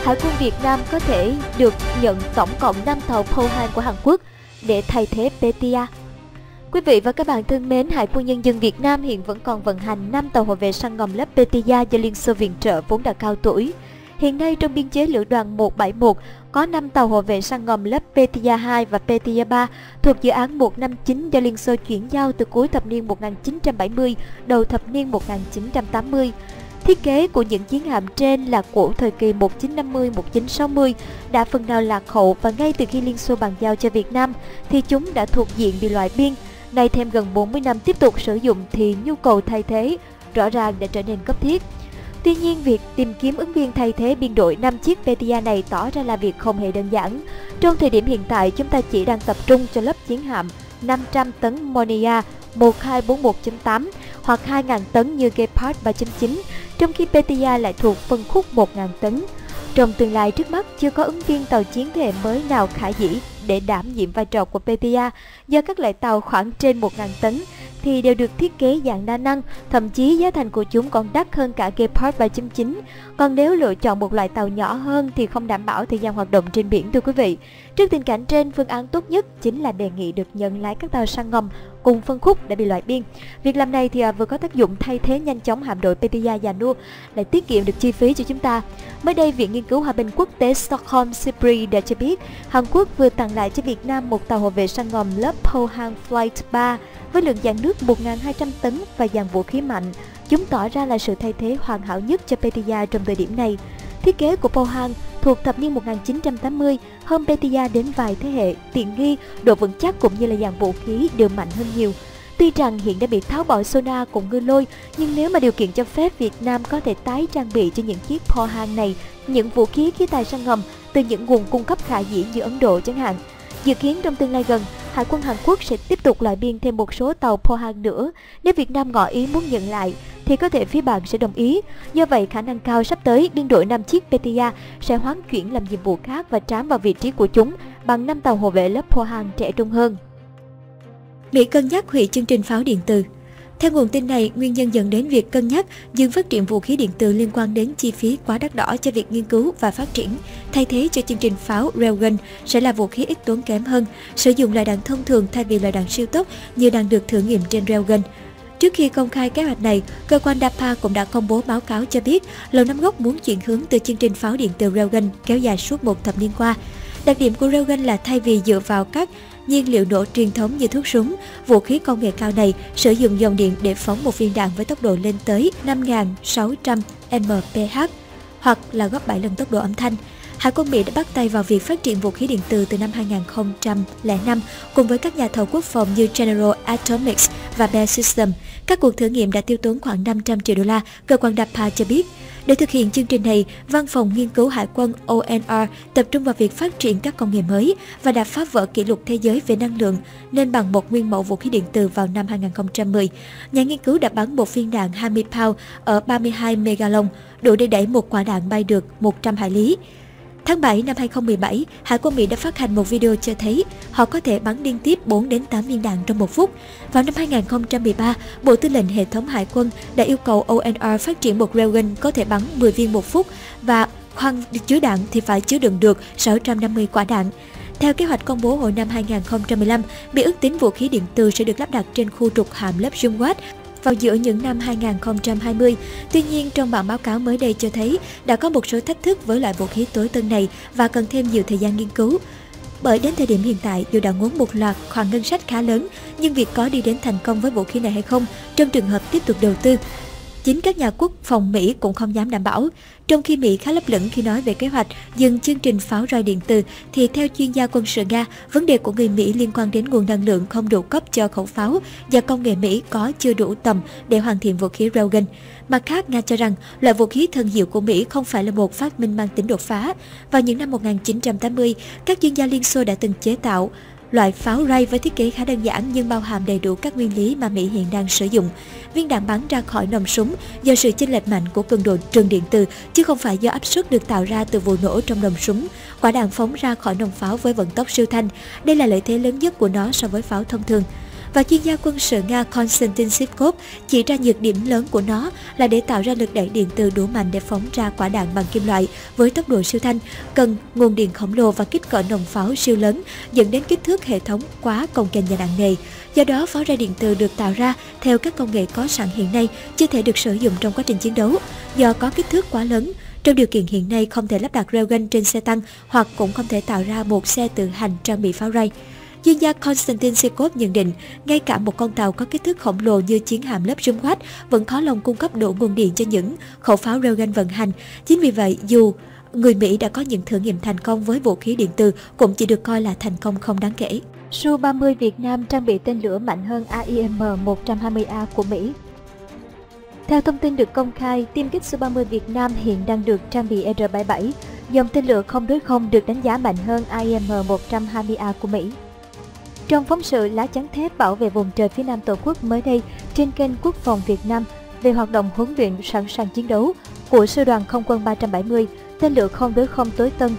Hải quân Việt Nam có thể được nhận tổng cộng 5 tàu Pohang của Hàn Quốc để thay thế Petia. Quý vị và các bạn thân mến, Hải quân Nhân dân Việt Nam hiện vẫn còn vận hành 5 tàu hộ vệ săn ngầm lớp Petia do Liên Xô viện trợ vốn đã cao tuổi. Hiện nay trong biên chế lữ đoàn 171 có 5 tàu hộ vệ săn ngầm lớp Petia 2 và Petia 3 thuộc dự án 159 do Liên Xô chuyển giao từ cuối thập niên 1970, đầu thập niên 1980. Thiết kế của những chiến hạm trên là của thời kỳ 1950-1960 đã phần nào lạc hậu, và ngay từ khi Liên Xô bàn giao cho Việt Nam thì chúng đã thuộc diện bị loại biên. Nay thêm gần 40 năm tiếp tục sử dụng thì nhu cầu thay thế rõ ràng đã trở nên cấp thiết. Tuy nhiên, việc tìm kiếm ứng viên thay thế biên đội 5 chiếc Petia này tỏ ra là việc không hề đơn giản. Trong thời điểm hiện tại, chúng ta chỉ đang tập trung cho lớp chiến hạm 500 tấn Monia 1241.8 hoặc 2.000 tấn như Gepard 3.9, trong khi Petia lại thuộc phân khúc 1.000 tấn. Trong tương lai trước mắt, chưa có ứng viên tàu chiến thế hệ mới nào khả dĩ để đảm nhiệm vai trò của Petia, do các loại tàu khoảng trên 1.000 tấn thì đều được thiết kế dạng đa năng, thậm chí giá thành của chúng còn đắt hơn cả Gepard 3.9. Còn nếu lựa chọn một loại tàu nhỏ hơn thì không đảm bảo thời gian hoạt động trên biển, thưa quý vị. Trước tình cảnh trên, phương án tốt nhất chính là đề nghị được nhận lái các tàu săn ngầm cùng phân khúc đã bị loại biên. Việc làm này thì vừa có tác dụng thay thế nhanh chóng hạm đội Petia già nua, lại tiết kiệm được chi phí cho chúng ta. Mới đây, Viện Nghiên cứu Hòa bình Quốc tế Stockholm SIPRI đã cho biết Hàn Quốc vừa tặng lại cho Việt Nam một tàu hộ vệ săn ngầm lớp Pohang Flight 3 với lượng dàn nước 1.200 tấn và dàn vũ khí mạnh. Chúng tỏ ra là sự thay thế hoàn hảo nhất cho Petia trong thời điểm này. Thiết kế của Pohang thuộc thập niên 1980 hơn Petia đến vài thế hệ, tiện nghi, độ vững chắc cũng như là dàn vũ khí đều mạnh hơn nhiều. Tuy rằng hiện đã bị tháo bỏ sonar cùng ngư lôi, nhưng nếu mà điều kiện cho phép, Việt Nam có thể tái trang bị cho những chiếc Pohang này những vũ khí khí tài săn ngầm từ những nguồn cung cấp khả dĩ như Ấn Độ chẳng hạn. Dự kiến trong tương lai gần, Hải quân Hàn Quốc sẽ tiếp tục loại biên thêm một số tàu Pohang nữa. Nếu Việt Nam ngỏ ý muốn nhận lại thì có thể phía bạn sẽ đồng ý. Do vậy, khả năng cao sắp tới biên đội 5 chiếc Petia sẽ hoán chuyển làm nhiệm vụ khác và trám vào vị trí của chúng bằng 5 tàu hộ vệ lớp Pohang trẻ trung hơn. Mỹ cân nhắc hủy chương trình pháo điện từ. Theo nguồn tin này, nguyên nhân dẫn đến việc cân nhắc dừng phát triển vũ khí điện từ liên quan đến chi phí quá đắt đỏ cho việc nghiên cứu và phát triển. Thay thế cho chương trình pháo Railgun sẽ là vũ khí ít tốn kém hơn, sử dụng loại đạn thông thường thay vì loại đạn siêu tốc như đang được thử nghiệm trên Railgun. Trước khi công khai kế hoạch này, cơ quan DARPA cũng đã công bố báo cáo cho biết Lầu Năm Góc muốn chuyển hướng từ chương trình pháo điện từ Railgun kéo dài suốt một thập niên qua. Đặc điểm của Railgun là thay vì dựa vào các nhiên liệu nổ truyền thống như thuốc súng, vũ khí công nghệ cao này sử dụng dòng điện để phóng một viên đạn với tốc độ lên tới 5.600 mph hoặc là gấp 7 lần tốc độ âm thanh. Hải quân Mỹ đã bắt tay vào việc phát triển vũ khí điện từ năm 2005 cùng với các nhà thầu quốc phòng như General Atomics và Bell System. Các cuộc thử nghiệm đã tiêu tốn khoảng 500 triệu đô la, cơ quan DARPA cho biết. Để thực hiện chương trình này, Văn phòng Nghiên cứu Hải quân ONR tập trung vào việc phát triển các công nghệ mới và đã phá vỡ kỷ lục thế giới về năng lượng nên bằng một nguyên mẫu vũ khí điện từ vào năm 2010. Nhà nghiên cứu đã bắn một viên đạn 20 pound ở 32 megalon, đủ để đẩy một quả đạn bay được 100 hải lý. Tháng 7 năm 2017, Hải quân Mỹ đã phát hành một video cho thấy họ có thể bắn liên tiếp 4 đến 8 viên đạn trong 1 phút. Vào năm 2013, Bộ Tư lệnh Hệ thống Hải quân đã yêu cầu ONR phát triển một Railgun có thể bắn 10 viên 1 phút và khoang chứa đạn thì phải chứa đựng được 650 quả đạn. Theo kế hoạch công bố hồi năm 2015, Mỹ ước tính vũ khí điện từ sẽ được lắp đặt trên khu trục hạm lớp Jungwat vào giữa những năm 2020. Tuy nhiên, trong bản báo cáo mới đây cho thấy đã có một số thách thức với loại vũ khí tối tân này và cần thêm nhiều thời gian nghiên cứu. Bởi đến thời điểm hiện tại, dù đã ngốn một loạt khoản ngân sách khá lớn, nhưng việc có đi đến thành công với vũ khí này hay không trong trường hợp tiếp tục đầu tư, chính các nhà quốc phòng Mỹ cũng không dám đảm bảo. Trong khi Mỹ khá lấp lửng khi nói về kế hoạch dừng chương trình pháo roi điện từ, thì theo chuyên gia quân sự Nga, vấn đề của người Mỹ liên quan đến nguồn năng lượng không đủ cấp cho khẩu pháo và công nghệ Mỹ có chưa đủ tầm để hoàn thiện vũ khí Railgun. Mặt khác, Nga cho rằng loại vũ khí thần diệu của Mỹ không phải là một phát minh mang tính đột phá. Vào những năm 1980, các chuyên gia Liên Xô đã từng chế tạo loại pháo ray với thiết kế khá đơn giản nhưng bao hàm đầy đủ các nguyên lý mà Mỹ hiện đang sử dụng. Viên đạn bắn ra khỏi nòng súng do sự chênh lệch mạnh của cường độ trường điện từ, chứ không phải do áp suất được tạo ra từ vụ nổ trong nòng súng. Quả đạn phóng ra khỏi nòng pháo với vận tốc siêu thanh. Đây là lợi thế lớn nhất của nó so với pháo thông thường. Và chuyên gia quân sự Nga Konstantin Sivkov chỉ ra nhược điểm lớn của nó là để tạo ra lực đẩy điện từ đủ mạnh để phóng ra quả đạn bằng kim loại với tốc độ siêu thanh, cần nguồn điện khổng lồ và kích cỡ nòng pháo siêu lớn, dẫn đến kích thước hệ thống quá cồng kềnh và nặng nề. Do đó, pháo ra điện từ được tạo ra theo các công nghệ có sẵn hiện nay chưa thể được sử dụng trong quá trình chiến đấu, do có kích thước quá lớn. Trong điều kiện hiện nay không thể lắp đặt railgun trên xe tăng hoặc cũng không thể tạo ra một xe tự hành trang bị pháo ray. Chuyên gia Konstantin Sivkov nhận định, ngay cả một con tàu có kích thước khổng lồ như chiến hạm lớp Rumwat vẫn khó lòng cung cấp đủ nguồn điện cho những khẩu pháo railgun vận hành. Chính vì vậy, dù người Mỹ đã có những thử nghiệm thành công với vũ khí điện từ, cũng chỉ được coi là thành công không đáng kể. Su-30 Việt Nam trang bị tên lửa mạnh hơn AIM-120A của Mỹ. Theo thông tin được công khai, tiêm kích Su-30 Việt Nam hiện đang được trang bị R-77, dòng tên lửa không đối không được đánh giá mạnh hơn AIM-120A của Mỹ. Trong phóng sự lá chắn thép bảo vệ vùng trời phía Nam Tổ quốc mới đây trên kênh Quốc phòng Việt Nam về hoạt động huấn luyện sẵn sàng chiến đấu của Sư đoàn Không quân 370, tên lửa không đối không tối tân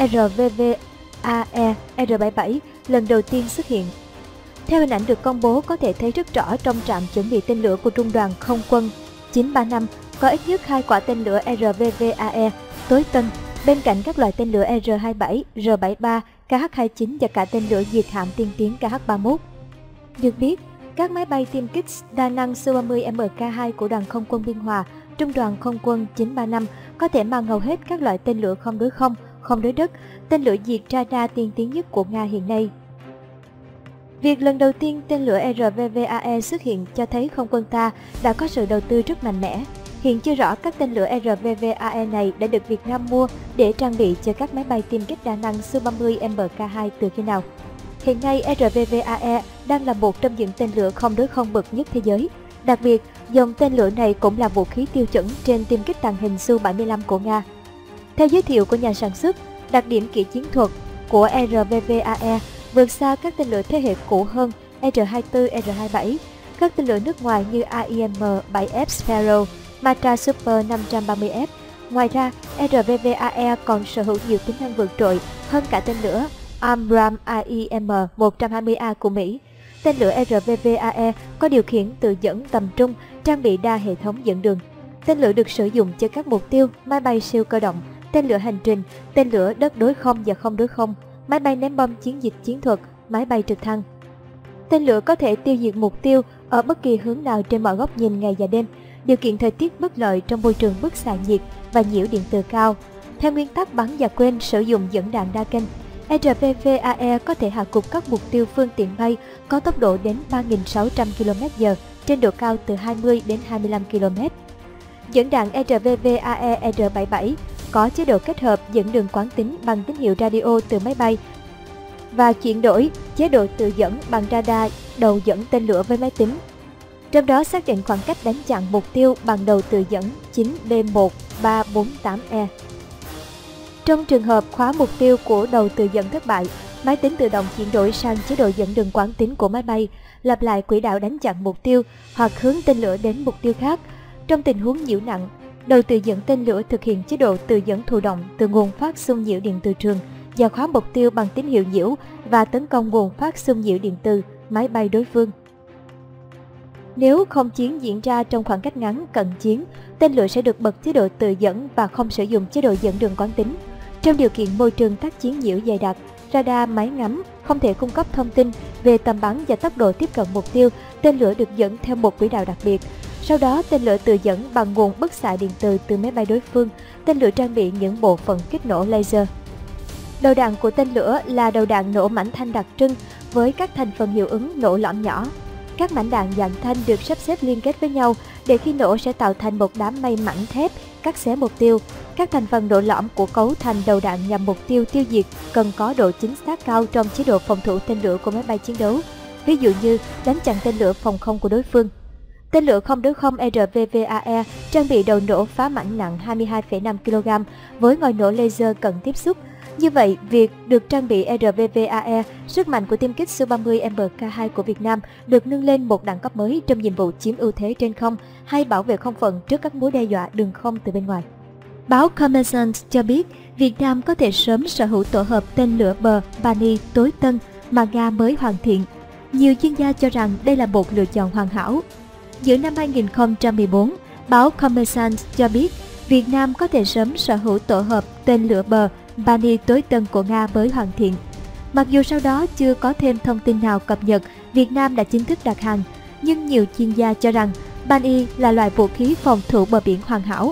RVVAE R-77 lần đầu tiên xuất hiện. Theo hình ảnh được công bố, có thể thấy rất rõ trong trạm chuẩn bị tên lửa của Trung đoàn Không quân 935 có ít nhất 2 quả tên lửa RVVAE tối tân, bên cạnh các loại tên lửa R-27, R-73, KH-29 và cả tên lửa diệt hạm tiên tiến KH-31. Được biết, các máy bay tiêm kích đa năng Su-30 MK2 của đoàn Không quân Biên Hòa, Trung đoàn Không quân 935 có thể mang hầu hết các loại tên lửa không đối không, không đối đất, tên lửa diệt radar tiên tiến nhất của Nga hiện nay. Việc lần đầu tiên tên lửa RVVAE xuất hiện cho thấy không quân ta đã có sự đầu tư rất mạnh mẽ. Hiện chưa rõ các tên lửa RVVAE này đã được Việt Nam mua để trang bị cho các máy bay tiêm kích đa năng Su-30 MK2 từ khi nào. Hiện nay, RVVAE đang là một trong những tên lửa không đối không bậc nhất thế giới. Đặc biệt, dòng tên lửa này cũng là vũ khí tiêu chuẩn trên tiêm kích tàng hình Su-75 của Nga. Theo giới thiệu của nhà sản xuất, đặc điểm kỹ chiến thuật của RVVAE vượt xa các tên lửa thế hệ cũ hơn R-24, R-27, các tên lửa nước ngoài như AIM-7F Sparrow, Matra Super 530F. Ngoài ra, RVVAE còn sở hữu nhiều tính năng vượt trội hơn cả tên lửa AMRAAM AIM-120A của Mỹ. Tên lửa RVVAE có điều khiển tự dẫn tầm trung, trang bị đa hệ thống dẫn đường. Tên lửa được sử dụng cho các mục tiêu, máy bay siêu cơ động, tên lửa hành trình, tên lửa đất đối không và không đối không, máy bay ném bom chiến dịch chiến thuật, máy bay trực thăng. Tên lửa có thể tiêu diệt mục tiêu ở bất kỳ hướng nào trên mọi góc nhìn ngày và đêm, điều kiện thời tiết bất lợi trong môi trường bức xạ nhiệt và nhiễu điện từ cao. Theo nguyên tắc bắn và quên, sử dụng dẫn đạn đa kênh, RVVAE có thể hạ gục các mục tiêu phương tiện bay có tốc độ đến 3.600 km/h trên độ cao từ 20 đến 25 km. Dẫn đạn RVVAE R-77 có chế độ kết hợp dẫn đường quán tính bằng tín hiệu radio từ máy bay và chuyển đổi chế độ tự dẫn bằng radar đầu dẫn tên lửa với máy tính. Trong đó xác định khoảng cách đánh chặn mục tiêu bằng đầu tự dẫn 9B1348E. Trong trường hợp khóa mục tiêu của đầu tự dẫn thất bại, máy tính tự động chuyển đổi sang chế độ dẫn đường quán tính của máy bay, lặp lại quỹ đạo đánh chặn mục tiêu hoặc hướng tên lửa đến mục tiêu khác. Trong tình huống nhiễu nặng, đầu tự dẫn tên lửa thực hiện chế độ tự dẫn thụ động từ nguồn phát xung nhiễu điện từ trường và khóa mục tiêu bằng tín hiệu nhiễu và tấn công nguồn phát xung nhiễu điện từ máy bay đối phương. Nếu không chiến diễn ra trong khoảng cách ngắn cận chiến, tên lửa sẽ được bật chế độ tự dẫn và không sử dụng chế độ dẫn đường quán tính. Trong điều kiện môi trường tác chiến nhiễu dày đặc, radar, máy ngắm không thể cung cấp thông tin về tầm bắn và tốc độ tiếp cận mục tiêu, tên lửa được dẫn theo một quỹ đạo đặc biệt. Sau đó, tên lửa tự dẫn bằng nguồn bức xạ điện từ máy bay đối phương. Tên lửa trang bị những bộ phận kích nổ laser. Đầu đạn của tên lửa là đầu đạn nổ mảnh thanh đặc trưng với các thành phần hiệu ứng nổ lõm nhỏ. Các mảnh đạn dạng thanh được sắp xếp liên kết với nhau để khi nổ sẽ tạo thành một đám mây mảnh thép cắt xé mục tiêu. Các thành phần nổ lõm của cấu thành đầu đạn nhằm mục tiêu tiêu diệt cần có độ chính xác cao trong chế độ phòng thủ tên lửa của máy bay chiến đấu, ví dụ như đánh chặn tên lửa phòng không của đối phương. Tên lửa không đối không RVVAE trang bị đầu nổ phá mảnh nặng 22,5 kg với ngòi nổ laser cận tiếp xúc. Như vậy, việc được trang bị RVVAE, sức mạnh của tiêm kích Su-30 MK2 của Việt Nam được nâng lên một đẳng cấp mới trong nhiệm vụ chiếm ưu thế trên không hay bảo vệ không phận trước các mối đe dọa đường không từ bên ngoài. Báo Kommersant cho biết Việt Nam có thể sớm sở hữu tổ hợp tên lửa bờ Bani tối tân mà Nga mới hoàn thiện. Nhiều chuyên gia cho rằng đây là một lựa chọn hoàn hảo. Giữa năm 2014, báo Kommersant cho biết Việt Nam có thể sớm sở hữu tổ hợp tên lửa bờ Bunny tối tân của Nga mới hoàn thiện. Mặc dù sau đó chưa có thêm thông tin nào cập nhật Việt Nam đã chính thức đặt hàng, nhưng nhiều chuyên gia cho rằng Bunny là loại vũ khí phòng thủ bờ biển hoàn hảo.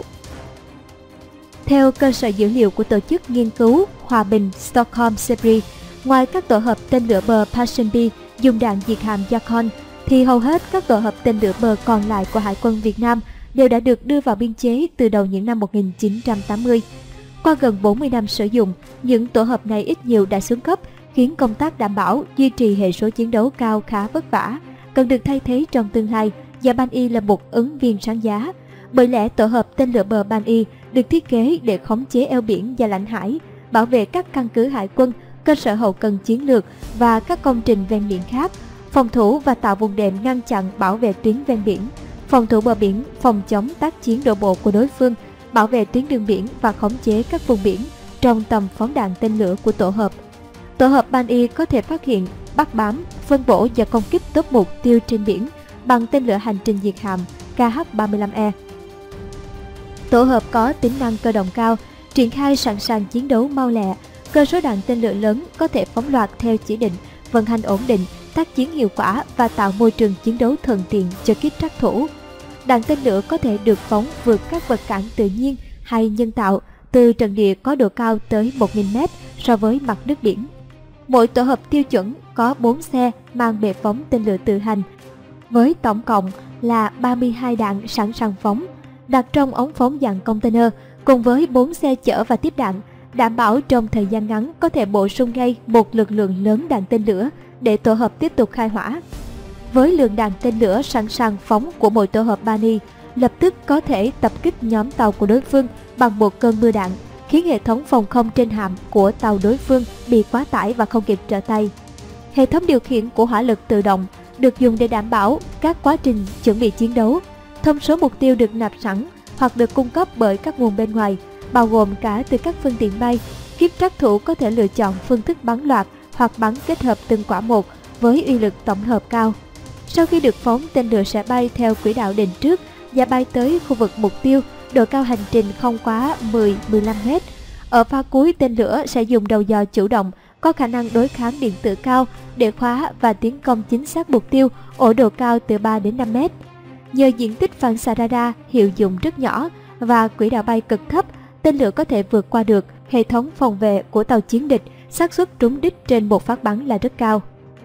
Theo cơ sở dữ liệu của tổ chức nghiên cứu hòa bình Stockholm Series, ngoài các tổ hợp tên lửa bờ Passion B dùng đạn diệt hạm Yakon, thì hầu hết các tổ hợp tên lửa bờ còn lại của Hải quân Việt Nam đều đã được đưa vào biên chế từ đầu những năm 1980. Qua gần 40 năm sử dụng, những tổ hợp này ít nhiều đã xuống cấp, khiến công tác đảm bảo duy trì hệ số chiến đấu cao khá vất vả, cần được thay thế trong tương lai, và Bunny là một ứng viên sáng giá. Bởi lẽ tổ hợp tên lửa bờ Bunny được thiết kế để khống chế eo biển và lãnh hải, bảo vệ các căn cứ hải quân, cơ sở hậu cần chiến lược và các công trình ven biển khác, phòng thủ và tạo vùng đệm ngăn chặn bảo vệ tuyến ven biển, phòng thủ bờ biển, phòng chống tác chiến đổ bộ của đối phương, bảo vệ tuyến đường biển và khống chế các vùng biển trong tầm phóng đạn tên lửa của tổ hợp. Tổ hợp Bunny có thể phát hiện, bắt bám, phân bổ và công kích tốt mục tiêu trên biển bằng tên lửa hành trình diệt hạm KH-35E. Tổ hợp có tính năng cơ động cao, triển khai sẵn sàng chiến đấu mau lẹ, cơ số đạn tên lửa lớn, có thể phóng loạt theo chỉ định, vận hành ổn định, tác chiến hiệu quả và tạo môi trường chiến đấu thuận tiện cho kíp trắc thủ. Đạn tên lửa có thể được phóng vượt các vật cản tự nhiên hay nhân tạo từ trận địa có độ cao tới 1.000 m so với mặt nước biển. Mỗi tổ hợp tiêu chuẩn có 4 xe mang bệ phóng tên lửa tự hành, với tổng cộng là 32 đạn sẵn sàng phóng, đặt trong ống phóng dạng container, cùng với 4 xe chở và tiếp đạn, đảm bảo trong thời gian ngắn có thể bổ sung ngay một lực lượng lớn đạn tên lửa để tổ hợp tiếp tục khai hỏa. Với lượng đạn tên lửa sẵn sàng phóng của mỗi tổ hợp Bunny, lập tức có thể tập kích nhóm tàu của đối phương bằng một cơn mưa đạn, khiến hệ thống phòng không trên hạm của tàu đối phương bị quá tải và không kịp trở tay. Hệ thống điều khiển của hỏa lực tự động được dùng để đảm bảo các quá trình chuẩn bị chiến đấu. Thông số mục tiêu được nạp sẵn hoặc được cung cấp bởi các nguồn bên ngoài, bao gồm cả từ các phương tiện bay. Kíp trắc thủ có thể lựa chọn phương thức bắn loạt hoặc bắn kết hợp từng quả một với uy lực tổng hợp cao. Sau khi được phóng, tên lửa sẽ bay theo quỹ đạo định trước và bay tới khu vực mục tiêu, độ cao hành trình không quá 10-15 m. Ở pha cuối, tên lửa sẽ dùng đầu dò chủ động có khả năng đối kháng điện tử cao để khóa và tiến công chính xác mục tiêu ở độ cao từ 3 đến 5 m. Nhờ diện tích phản xạ radar hiệu dụng rất nhỏ và quỹ đạo bay cực thấp, tên lửa có thể vượt qua được hệ thống phòng vệ của tàu chiến địch, xác suất trúng đích trên một phát bắn là rất cao.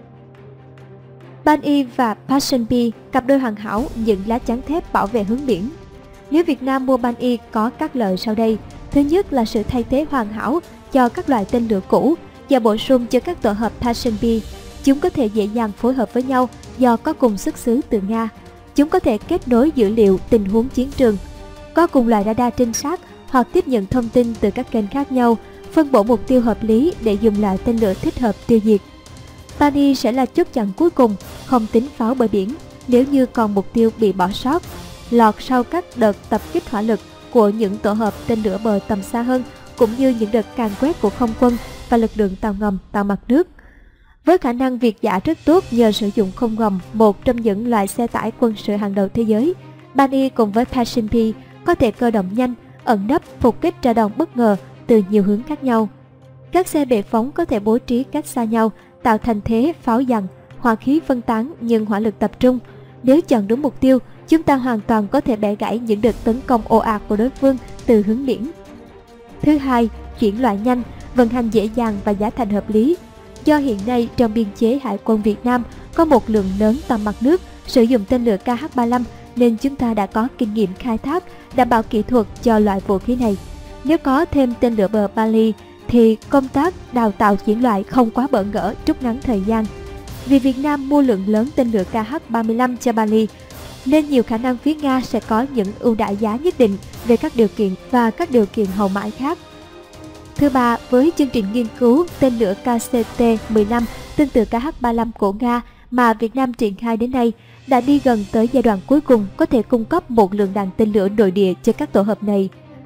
Bunny và Passion B, cặp đôi hoàn hảo những lá chắn thép bảo vệ hướng biển. Nếu Việt Nam mua Bunny có các lợi sau đây. Thứ nhất là sự thay thế hoàn hảo cho các loại tên lửa cũ và bổ sung cho các tổ hợp Passion B. Chúng có thể dễ dàng phối hợp với nhau do có cùng xuất xứ từ Nga. Chúng có thể kết nối dữ liệu tình huống chiến trường, có cùng loại radar trinh sát hoặc tiếp nhận thông tin từ các kênh khác nhau, phân bổ mục tiêu hợp lý để dùng lại tên lửa thích hợp tiêu diệt. Bunny sẽ là chốt chặn cuối cùng, không tính pháo bờ biển, nếu như còn mục tiêu bị bỏ sót, lọt sau các đợt tập kích hỏa lực của những tổ hợp tên lửa bờ tầm xa hơn, cũng như những đợt càn quét của không quân và lực lượng tàu ngầm, tàu mặt nước. Với khả năng việt dã rất tốt nhờ sử dụng không ngầm, một trong những loại xe tải quân sự hàng đầu thế giới, Bunny cùng với Passion B có thể cơ động nhanh, ẩn nấp, phục kích ra đòn bất ngờ từ nhiều hướng khác nhau. Các xe bệ phóng có thể bố trí cách xa nhau, tạo thành thế pháo giằng, hỏa khí phân tán nhưng hỏa lực tập trung. Nếu chọn đúng mục tiêu, chúng ta hoàn toàn có thể bẻ gãy những đợt tấn công ồ ạt của đối phương từ hướng biển. Thứ hai, chuyển loại nhanh, vận hành dễ dàng và giá thành hợp lý. Do hiện nay trong biên chế Hải quân Việt Nam có một lượng lớn tàu mặt nước sử dụng tên lửa KH-35 nên chúng ta đã có kinh nghiệm khai thác, đảm bảo kỹ thuật cho loại vũ khí này. Nếu có thêm tên lửa bờ Bunny thì công tác đào tạo chuyển loại không quá bỡ ngỡ, rút ngắn thời gian. Vì Việt Nam mua lượng lớn tên lửa KH-35 cho Bunny, nên nhiều khả năng phía Nga sẽ có những ưu đãi giá nhất định về các điều kiện và các điều kiện hậu mãi khác. Thứ ba, với chương trình nghiên cứu tên lửa KCT-15 tương tự KH-35 của Nga mà Việt Nam triển khai đến nay, đã đi gần tới giai đoạn cuối cùng có thể cung cấp một lượng đạn tên lửa nội địa cho các tổ hợp này.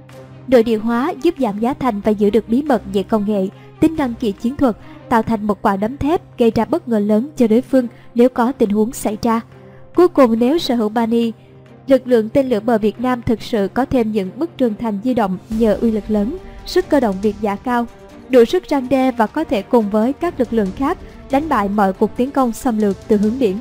Nội địa hóa giúp giảm giá thành và giữ được bí mật về công nghệ, tính năng kỹ chiến thuật, tạo thành một quả đấm thép gây ra bất ngờ lớn cho đối phương nếu có tình huống xảy ra. Cuối cùng, nếu sở hữu Bani, lực lượng tên lửa bờ Việt Nam thực sự có thêm những bức tường thành di động nhờ uy lực lớn, sức cơ động Việt dã cao, đủ sức răn đe và có thể cùng với các lực lượng khác đánh bại mọi cuộc tiến công xâm lược từ hướng biển.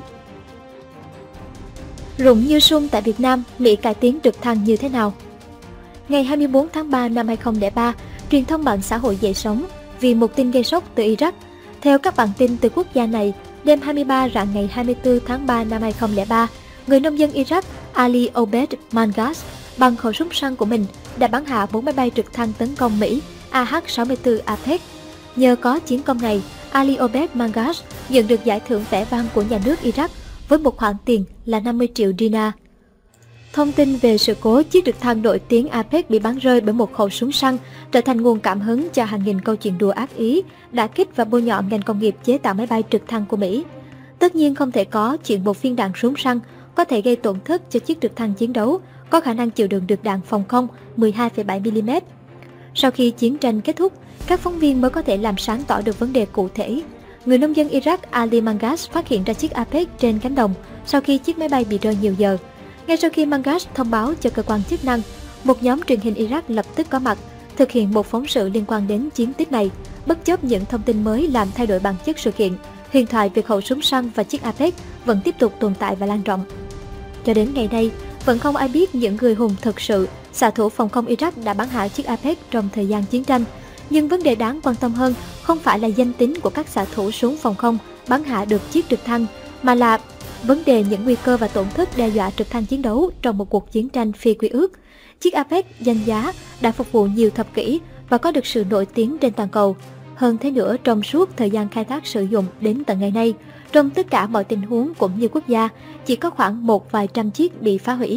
Rụng như sung tại Việt Nam, Mỹ cải tiến trực thăng như thế nào? Ngày 24 tháng 3 năm 2003, truyền thông mạng xã hội dậy sóng vì một tin gây sốc từ Iraq. Theo các bản tin từ quốc gia này, đêm 23 rạng ngày 24 tháng 3 năm 2003, người nông dân Iraq Ali Obed Mangas bằng khẩu súng săn của mình đã bắn hạ 4 máy bay trực thăng tấn công Mỹ AH-64 Apex. Nhờ có chiến công này, Ali Obed Mangas nhận được giải thưởng vẻ vang của nhà nước Iraq với một khoản tiền là 50 triệu dinar. Thông tin về sự cố chiếc trực thăng nổi tiếng Apex bị bắn rơi bởi một khẩu súng săn trở thành nguồn cảm hứng cho hàng nghìn câu chuyện đùa ác ý, đả kích và bôi nhọ ngành công nghiệp chế tạo máy bay trực thăng của Mỹ. Tất nhiên không thể có chuyện một viên đạn súng săn có thể gây tổn thất cho chiếc trực thăng chiến đấu có khả năng chịu đựng được đạn phòng không 12,7mm. Sau khi chiến tranh kết thúc, các phóng viên mới có thể làm sáng tỏ được vấn đề cụ thể. Người nông dân Iraq Ali Mangas phát hiện ra chiếc Apex trên cánh đồng sau khi chiếc máy bay bị rơi nhiều giờ. Ngay sau khi Mangas thông báo cho cơ quan chức năng, một nhóm truyền hình Iraq lập tức có mặt, thực hiện một phóng sự liên quan đến chiến tích này, bất chấp những thông tin mới làm thay đổi bản chất sự kiện. Huyền thoại về khẩu súng săn và chiếc Apex vẫn tiếp tục tồn tại và lan rộng. Cho đến ngày nay, vẫn không ai biết những người hùng thực sự, xạ thủ phòng không Iraq đã bắn hạ chiếc Apex trong thời gian chiến tranh. Nhưng vấn đề đáng quan tâm hơn không phải là danh tính của các xạ thủ súng phòng không bắn hạ được chiếc trực thăng, mà là vấn đề những nguy cơ và tổn thất đe dọa trực thăng chiến đấu trong một cuộc chiến tranh phi quy ước. Chiếc Apex danh giá đã phục vụ nhiều thập kỷ và có được sự nổi tiếng trên toàn cầu. Hơn thế nữa, trong suốt thời gian khai thác sử dụng đến tận ngày nay, trong tất cả mọi tình huống cũng như quốc gia, chỉ có khoảng một vài trăm chiếc bị phá hủy.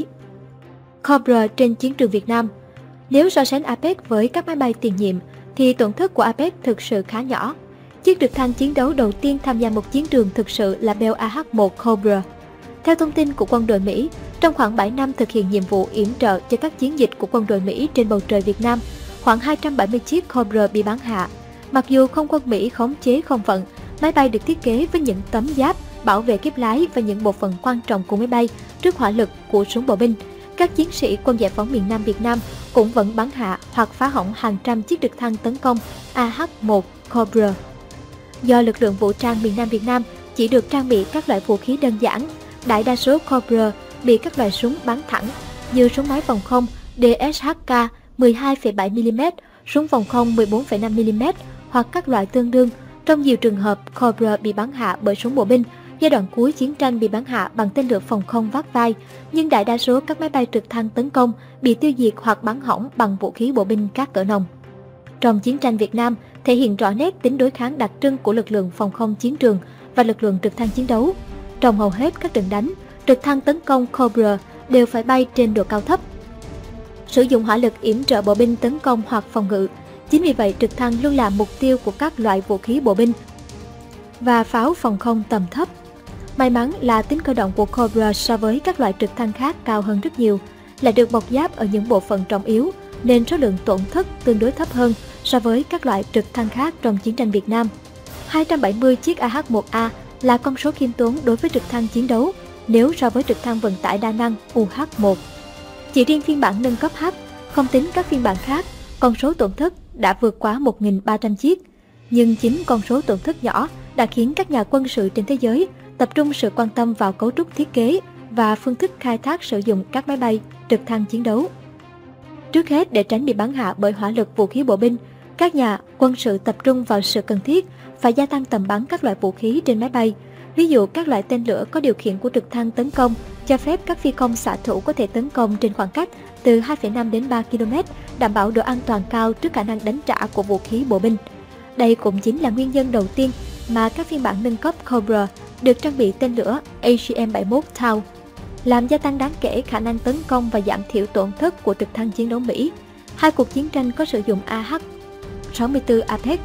Cobra trên chiến trường Việt Nam. Nếu so sánh Apex với các máy bay tiền nhiệm, thì tổn thất của Apex thực sự khá nhỏ. Chiếc trực thăng chiến đấu đầu tiên tham gia một chiến trường thực sự là Bell AH-1 Cobra. Theo thông tin của quân đội Mỹ, trong khoảng 7 năm thực hiện nhiệm vụ yểm trợ cho các chiến dịch của quân đội Mỹ trên bầu trời Việt Nam, khoảng 270 chiếc Cobra bị bắn hạ. Mặc dù không quân Mỹ khống chế không phận, máy bay được thiết kế với những tấm giáp, bảo vệ kiếp lái và những bộ phận quan trọng của máy bay trước hỏa lực của súng bộ binh. Các chiến sĩ quân giải phóng miền Nam Việt Nam cũng vẫn bắn hạ hoặc phá hỏng hàng trăm chiếc trực thăng tấn công AH-1 Cobra. Do lực lượng vũ trang miền Nam Việt Nam chỉ được trang bị các loại vũ khí đơn giản, đại đa số Cobra bị các loại súng bắn thẳng như súng máy phòng không DSHK 12,7mm, súng phòng không 14,5mm hoặc các loại tương đương. Trong nhiều trường hợp, Cobra bị bắn hạ bởi súng bộ binh, giai đoạn cuối chiến tranh bị bắn hạ bằng tên lửa phòng không vác vai, nhưng đại đa số các máy bay trực thăng tấn công bị tiêu diệt hoặc bắn hỏng bằng vũ khí bộ binh các cỡ nòng. Trong chiến tranh Việt Nam, thể hiện rõ nét tính đối kháng đặc trưng của lực lượng phòng không chiến trường và lực lượng trực thăng chiến đấu. Trong hầu hết các trận đánh, trực thăng tấn công Cobra đều phải bay trên độ cao thấp, sử dụng hỏa lực yểm trợ bộ binh tấn công hoặc phòng ngự. Chính vì vậy, trực thăng luôn là mục tiêu của các loại vũ khí bộ binh và pháo phòng không tầm thấp. May mắn là tính cơ động của Cobra so với các loại trực thăng khác cao hơn rất nhiều, lại được bọc giáp ở những bộ phận trọng yếu, nên số lượng tổn thất tương đối thấp hơn so với các loại trực thăng khác trong chiến tranh Việt Nam. 270 chiếc AH-1A là con số khiêm tốn đối với trực thăng chiến đấu nếu so với trực thăng vận tải đa năng UH-1. Chỉ riêng phiên bản nâng cấp H, không tính các phiên bản khác, con số tổn thất đã vượt quá 1.300 chiếc. Nhưng chính con số tổn thất nhỏ đã khiến các nhà quân sự trên thế giới tập trung sự quan tâm vào cấu trúc thiết kế và phương thức khai thác sử dụng các máy bay, trực thăng chiến đấu. Trước hết, để tránh bị bắn hạ bởi hỏa lực vũ khí bộ binh, các nhà quân sự tập trung vào sự cần thiết phải gia tăng tầm bắn các loại vũ khí trên máy bay. Ví dụ, các loại tên lửa có điều khiển của trực thăng tấn công cho phép các phi công xạ thủ có thể tấn công trên khoảng cách từ 2,5 đến 3 km, đảm bảo độ an toàn cao trước khả năng đánh trả của vũ khí bộ binh. Đây cũng chính là nguyên nhân đầu tiên mà các phiên bản nâng cấp Cobra được trang bị tên lửa AGM-71 Tau, làm gia tăng đáng kể khả năng tấn công và giảm thiểu tổn thất của trực thăng chiến đấu Mỹ. Hai cuộc chiến tranh có sử dụng AH-64 Apex.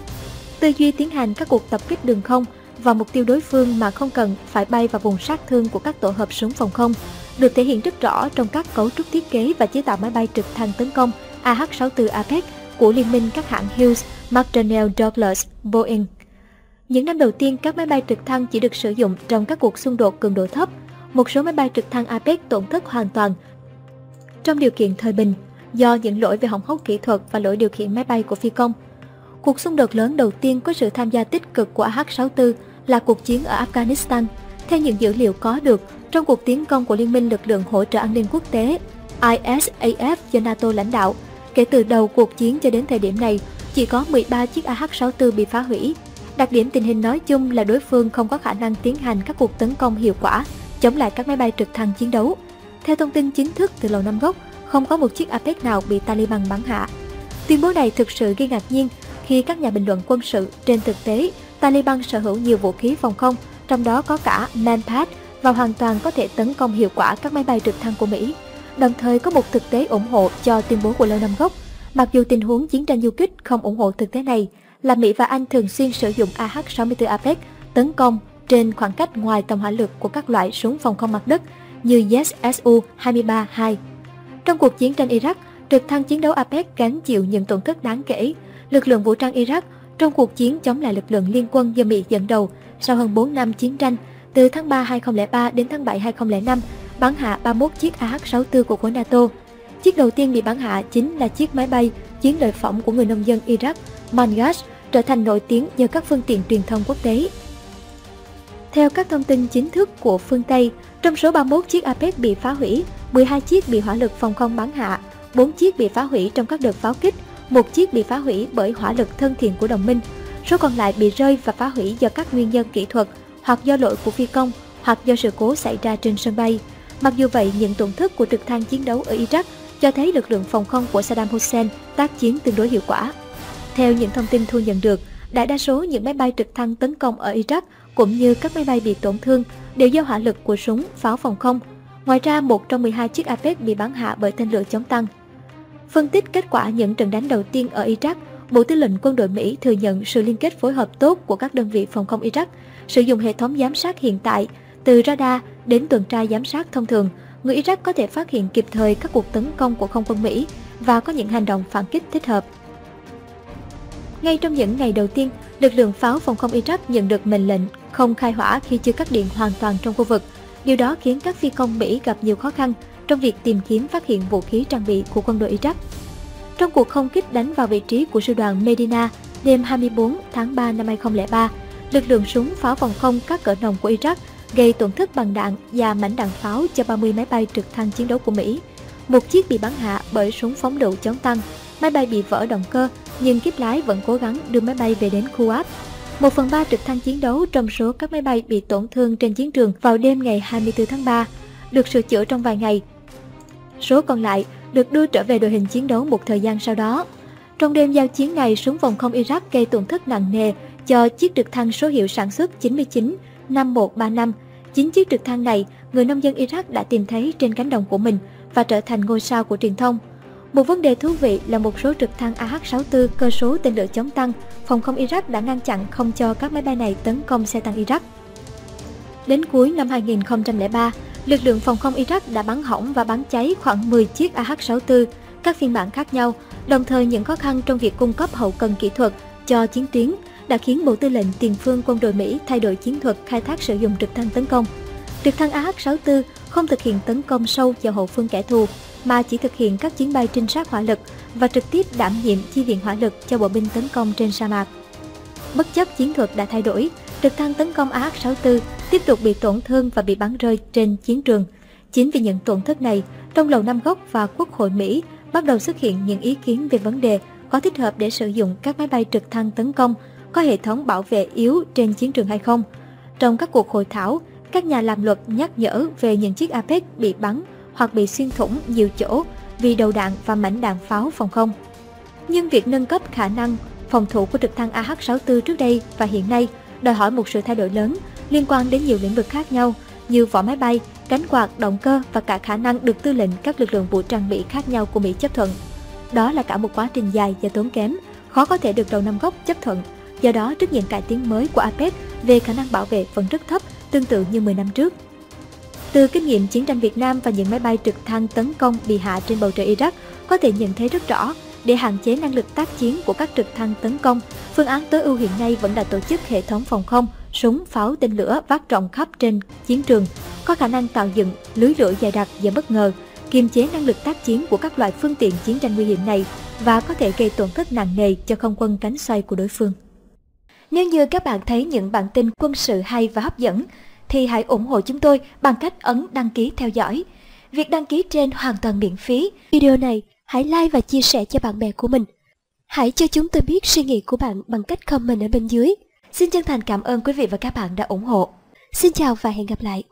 Tư duy tiến hành các cuộc tập kích đường không vào mục tiêu đối phương mà không cần phải bay vào vùng sát thương của các tổ hợp súng phòng không được thể hiện rất rõ trong các cấu trúc thiết kế và chế tạo máy bay trực thăng tấn công AH-64 Apex của liên minh các hãng Hughes, McDonnell Douglas, Boeing. Những năm đầu tiên, các máy bay trực thăng chỉ được sử dụng trong các cuộc xung đột cường độ thấp. Một số máy bay trực thăng Apex tổn thất hoàn toàn trong điều kiện thời bình do những lỗi về hỏng hóc kỹ thuật và lỗi điều khiển máy bay của phi công. Cuộc xung đột lớn đầu tiên có sự tham gia tích cực của AH-64 là cuộc chiến ở Afghanistan. Theo những dữ liệu có được, trong cuộc tiến công của Liên minh lực lượng hỗ trợ an ninh quốc tế ISAF do NATO lãnh đạo, kể từ đầu cuộc chiến cho đến thời điểm này, chỉ có 13 chiếc AH-64 bị phá hủy. Đặc điểm tình hình nói chung là đối phương không có khả năng tiến hành các cuộc tấn công hiệu quả chống lại các máy bay trực thăng chiến đấu. Theo thông tin chính thức từ Lầu Năm Góc, không có một chiếc Apex nào bị Taliban bắn hạ. Tuyên bố này thực sự gây ngạc nhiên khi các nhà bình luận quân sự trên thực tế, Taliban sở hữu nhiều vũ khí phòng không, trong đó có cả Manpad và hoàn toàn có thể tấn công hiệu quả các máy bay trực thăng của Mỹ. Đồng thời có một thực tế ủng hộ cho tuyên bố của Lầu Năm Góc. Mặc dù tình huống chiến tranh du kích không ủng hộ thực tế này, là Mỹ và Anh thường xuyên sử dụng AH-64 Apex tấn công trên khoảng cách ngoài tầm hỏa lực của các loại súng phòng không mặt đất như Su-23-2. Trong cuộc chiến tranh Iraq, trực thăng chiến đấu Apex gánh chịu những tổn thất đáng kể. Lực lượng vũ trang Iraq trong cuộc chiến chống lại lực lượng liên quân do Mỹ dẫn đầu sau hơn 4 năm chiến tranh, từ tháng 3 2003 đến tháng 7 2005, bắn hạ 31 chiếc AH-64 của khối NATO. Chiếc đầu tiên bị bắn hạ chính là chiếc máy bay chiến lợi phẩm của người nông dân Iraq, Mangash, trở thành nổi tiếng nhờ các phương tiện truyền thông quốc tế. Theo các thông tin chính thức của phương Tây, trong số 31 chiếc Apex bị phá hủy, 12 chiếc bị hỏa lực phòng không bắn hạ, 4 chiếc bị phá hủy trong các đợt pháo kích, 1 chiếc bị phá hủy bởi hỏa lực thân thiện của đồng minh. Số còn lại bị rơi và phá hủy do các nguyên nhân kỹ thuật, hoặc do lỗi của phi công, hoặc do sự cố xảy ra trên sân bay. Mặc dù vậy, những tổn thất của trực thăng chiến đấu ở Iraq cho thấy lực lượng phòng không của Saddam Hussein tác chiến tương đối hiệu quả. Theo những thông tin thu nhận được, đại đa số những máy bay trực thăng tấn công ở Iraq cũng như các máy bay bị tổn thương đều do hỏa lực của súng, pháo phòng không. Ngoài ra, một trong 12 chiếc Apex bị bắn hạ bởi tên lửa chống tăng. Phân tích kết quả những trận đánh đầu tiên ở Iraq, Bộ Tư lệnh Quân đội Mỹ thừa nhận sự liên kết phối hợp tốt của các đơn vị phòng không Iraq, sử dụng hệ thống giám sát hiện tại, từ radar đến tuần tra giám sát thông thường. Người Iraq có thể phát hiện kịp thời các cuộc tấn công của không quân Mỹ và có những hành động phản kích thích hợp. Ngay trong những ngày đầu tiên, lực lượng pháo phòng không Iraq nhận được mệnh lệnh không khai hỏa khi chưa cắt điện hoàn toàn trong khu vực. Điều đó khiến các phi công Mỹ gặp nhiều khó khăn trong việc tìm kiếm phát hiện vũ khí trang bị của quân đội Iraq. Trong cuộc không kích đánh vào vị trí của sư đoàn Medina đêm 24 tháng 3 năm 2003, lực lượng súng pháo phòng không các cỡ nòng của Iraq gây tổn thất bằng đạn và mảnh đạn pháo cho 30 máy bay trực thăng chiến đấu của Mỹ. Một chiếc bị bắn hạ bởi súng phóng lựu chống tăng, máy bay bị vỡ động cơ, nhưng kíp lái vẫn cố gắng đưa máy bay về đến khu áp. 1/3 trực thăng chiến đấu trong số các máy bay bị tổn thương trên chiến trường vào đêm ngày 24 tháng 3 được sửa chữa trong vài ngày. Số còn lại được đưa trở về đội hình chiến đấu một thời gian sau đó. Trong đêm giao chiến này, súng phòng không Iraq gây tổn thất nặng nề cho chiếc trực thăng số hiệu sản xuất 99-5135. Chính chiếc trực thăng này, người nông dân Iraq đã tìm thấy trên cánh đồng của mình và trở thành ngôi sao của truyền thông. Một vấn đề thú vị là một số trực thăng AH-64 cơ số tên lửa chống tăng, phòng không Iraq đã ngăn chặn không cho các máy bay này tấn công xe tăng Iraq. Đến cuối năm 2003, lực lượng phòng không Iraq đã bắn hỏng và bắn cháy khoảng 10 chiếc AH-64, các phiên bản khác nhau, đồng thời những khó khăn trong việc cung cấp hậu cần kỹ thuật cho chiến tuyến đã khiến Bộ Tư lệnh Tiền phương Quân đội Mỹ thay đổi chiến thuật khai thác sử dụng trực thăng tấn công. Trực thăng AH-64 không thực hiện tấn công sâu vào hậu phương kẻ thù, mà chỉ thực hiện các chuyến bay trinh sát hỏa lực và trực tiếp đảm nhiệm chi viện hỏa lực cho bộ binh tấn công trên sa mạc. Bất chấp chiến thuật đã thay đổi, trực thăng tấn công AH-64 tiếp tục bị tổn thương và bị bắn rơi trên chiến trường. Chính vì những tổn thất này, trong Lầu Năm Góc và Quốc hội Mỹ bắt đầu xuất hiện những ý kiến về vấn đề có thích hợp để sử dụng các máy bay trực thăng tấn công có hệ thống bảo vệ yếu trên chiến trường hay không. Trong các cuộc hội thảo, các nhà làm luật nhắc nhở về những chiếc Apex bị bắn hoặc bị xuyên thủng nhiều chỗ vì đầu đạn và mảnh đạn pháo phòng không. Nhưng việc nâng cấp khả năng phòng thủ của trực thăng AH-64 trước đây và hiện nay đòi hỏi một sự thay đổi lớn liên quan đến nhiều lĩnh vực khác nhau như vỏ máy bay, cánh quạt, động cơ và cả khả năng được tư lệnh các lực lượng vũ trang Mỹ khác nhau của Mỹ chấp thuận. Đó là cả một quá trình dài và tốn kém, khó có thể được Lầu Năm Góc chấp thuận. Do đó, trước những cải tiến mới của Apex về khả năng bảo vệ vẫn rất thấp, tương tự như 10 năm trước. Từ kinh nghiệm chiến tranh Việt Nam và những máy bay trực thăng tấn công bị hạ trên bầu trời Iraq, có thể nhận thấy rất rõ. Để hạn chế năng lực tác chiến của các trực thăng tấn công, phương án tối ưu hiện nay vẫn là tổ chức hệ thống phòng không, súng, pháo, tên lửa vác rộng khắp trên chiến trường, có khả năng tạo dựng lưới lửa dày đặc và bất ngờ, kiềm chế năng lực tác chiến của các loại phương tiện chiến tranh nguy hiểm này và có thể gây tổn thất nặng nề cho không quân cánh xoay của đối phương. Nếu như các bạn thấy những bản tin quân sự hay và hấp dẫn, thì hãy ủng hộ chúng tôi bằng cách ấn đăng ký theo dõi. Việc đăng ký trên hoàn toàn miễn phí. Video này hãy like và chia sẻ cho bạn bè của mình. Hãy cho chúng tôi biết suy nghĩ của bạn bằng cách comment ở bên dưới. Xin chân thành cảm ơn quý vị và các bạn đã ủng hộ. Xin chào và hẹn gặp lại.